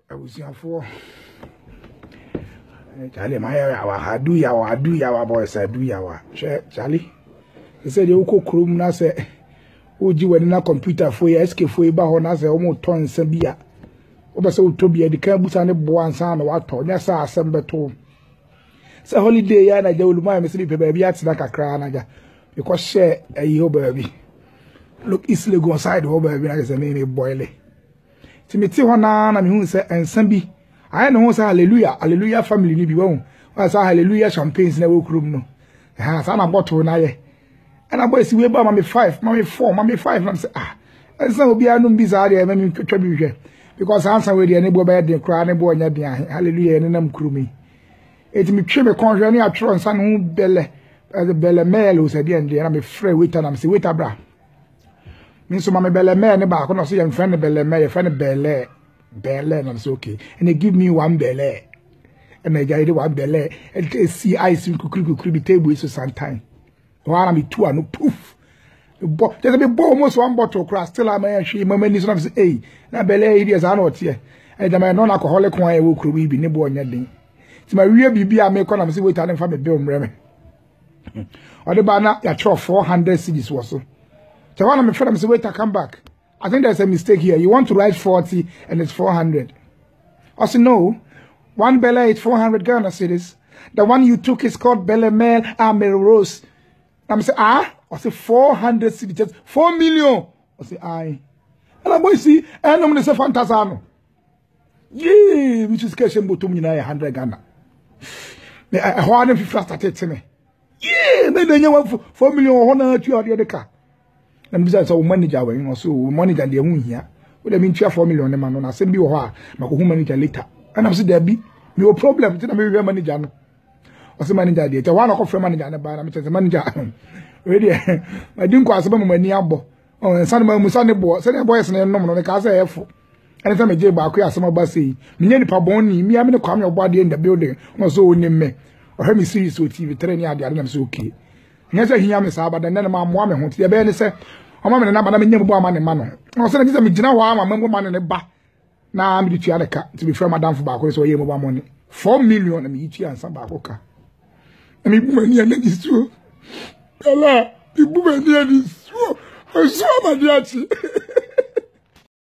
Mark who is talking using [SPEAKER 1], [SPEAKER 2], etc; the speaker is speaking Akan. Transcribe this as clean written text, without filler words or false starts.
[SPEAKER 1] abusiafo Charlie my adu yawa boys adu yawa Charlie he said you ko krom na say oji wani na computer fo ya SK fo ba ho na say o mo ton nsa bia o be say o to bia de kan busa ne bo ansa na wa to nya sa asem beto say holiday ya na ja oluma me say be ba bia tina kakra na ja because share ayi ho ba bi look East Lagos side ho ba bi na say me boile timiti ho na me hu say ensa bi I know say hallelujah family ni bi won wa say hallelujah champagnes na we krom no ha sa na bottle na ye and I boy see we ba mama 5 mama 4 mama 5 na say and say obi anu bi za dey me twetwa bi hwe because answer we dey ne bo ba dey kra ne bo nya dia hallelujah ne nam kromi eti me twe me konhwe ne atro nsa no bele mele o say dey and na me frɛ waiter na me say waiter bra me so mama bele mele ne ba ko no so yem friend bele mele ye friend bele na me say okay and they give me one bele and I get one bele and see ice kukuri bi table so sometime one me two no poof just a bit almost one bottle cross still am I she mama ni so say hey na bele here is an here and the man non alcoholic one e wo kuro bi ne bo onya den ti ma wie bibia me kono me say wait and fa me bill mreme or the ba na ya cho 400 cedis was so the one me friend me say wait I come back I think there's a mistake here. You want to write 40 and it's 400. I said, no. One Bele is 400 Ghana cedis. The one you took is called Bele Mel Rose. I'm saying, I said 400 cedis. 4 million. I said, aye. And I'm going to see, and I'm going to say, Fantasano. Yeah, which is Keshem Botum, 100 Ghana. I want them to started to me. Yeah, then you want 4 million or 100 you the car. And besides, our manager, so manager, the moon here. Would have been 4 million, man, on a same be or who manager later. And I'm saying, there be no problem. Then I'm a manager. I say, manager, the one of the manager, and the manager. Ready, I didn't quite some money. Oh, and some of my son, the boys, and no, the car say, and time I did back, some of us say, Mini Paboni, me, I'm going to come your body in the building, or so name me, or hear me serious with TV, training out the other, so okay. Yes, he am Saba, and then my woman wants to be say, "Oh, mamma, and I'm never born in man." I said, "I'm a man in a bar." Now I'm the car to be from Madame for back, so you have money 4 million and each year and some back. I mean, money and it's true. Allah, the woman here is true. I saw my daddy.